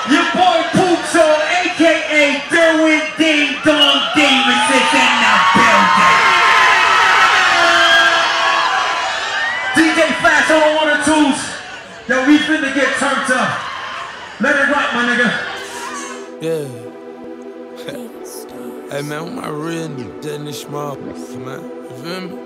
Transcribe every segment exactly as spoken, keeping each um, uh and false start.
Your boy POOCH, A K A Derwin Ding Dong Davis is in the building. D J Fast on the one or twos. Yo, we finna get turned up. Let it rock, my nigga. Yeah. Hey man, with my real nigga in this small, man. You feel me?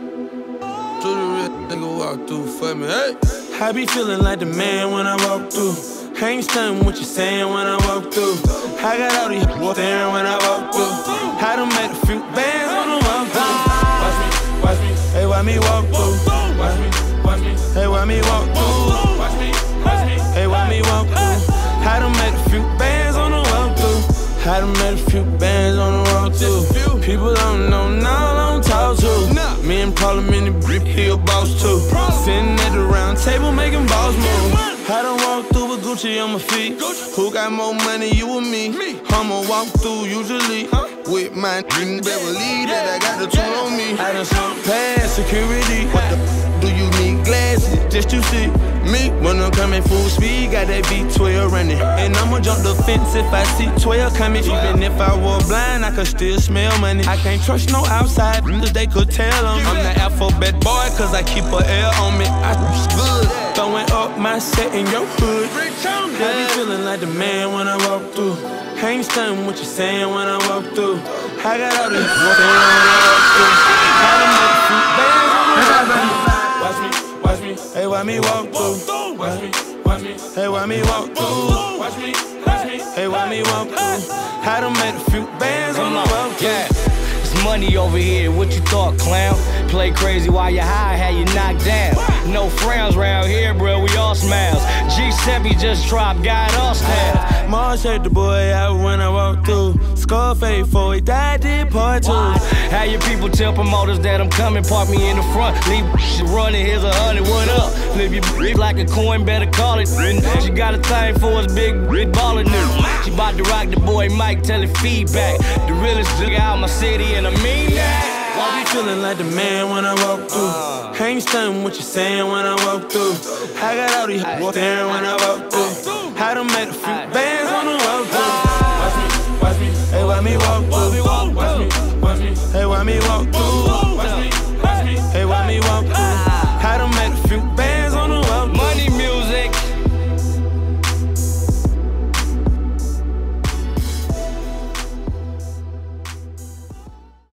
To the real nigga walk through for me. Hey, I be feeling like the man when I walk through. I ain't stunning what you saying when I walk through. I got all these staring when I walk through. I done made a few bands on the walk through. Watch me, watch me, hey, why me walk through? Watch me, watch me, hey, why me walk through? Watch me, watch me, hey, why me walk through? I done made a few bands on the walk through. I done made a few bands on the walk through. People don't know now, I don't talk to. Me and Parliament and Brick, he a boss too. Sitting at the round table making balls move. I done walk through with Gucci on my feet. Who got more money, you or me? I'ma walk through usually with my nigga Beverly that I got the tool on me. I done slunk past security. What the f do you need glasses just to see me? When I'm coming full speed, got that V twelve running. And I'ma jump the fence if I see twelve coming. Even if I were blind, I could still smell money. I can't trust no outside, cause they could tell on me. I'm the alphabet boy, cause I keep a L on me. I good, throwing up my set in your hood. I be feeling like the man when I walk through. I ain't stunning what you saying when I walk through. I got all these things when I walk through. I done made a few bands on the walk. Watch me, watch me, hey, why me walk through? Watch me, watch me, hey, why me walk through? Watch me, watch me, hey, why me walk through? I done made a few bands on the walk through. Yeah. It's money over here, what you thought, clown? Play crazy while you high, had you knocked down. No frowns round here, bro, we all smiles. G seven just dropped, got all stabs. Mars hurt the boy out when I walk through. Scarface for he died, did part two. How your people tell promoters that I'm coming, park me in the front. Leave shit running, here's a hundred, what up? Flip your bitch like a coin, better call it. She got a thing for us, big, big baller nigga. She bout to rock the boy Mike, tell it feedback. The realest nigga out my city, and I mean that. I be feeling like the man when I walk through. I ain't stunning what you saying when I walk through. I got all these staring when I walk through. I done made a few bands.